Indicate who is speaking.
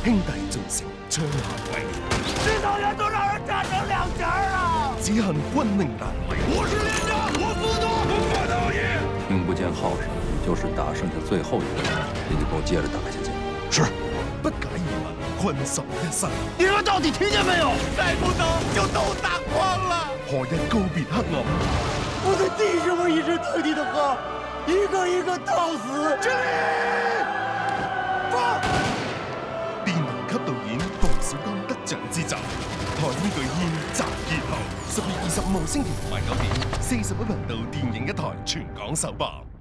Speaker 1: 兄弟盡成，槍下為連。
Speaker 2: 指導員都讓人斬成兩截了。
Speaker 1: 只恨軍令難違。
Speaker 2: 我是連長，我速度，不發導演。
Speaker 3: 兵不見好手，你就是打剩下最後一個人，你得給我接着打下去。
Speaker 1: 是。不解而聞，困獸一生。
Speaker 2: 你們到底聽見沒有？再不走就都打光了。
Speaker 1: 何日告別黑暗？
Speaker 2: 我的弟兄們一直對你的話，一個一個到死。敬禮！放！
Speaker 1: 殿堂級導演馮小剛得獎之作，《台灣巨獻》集結號，10月25號星期同埋9點，41頻道電影一台全港首播。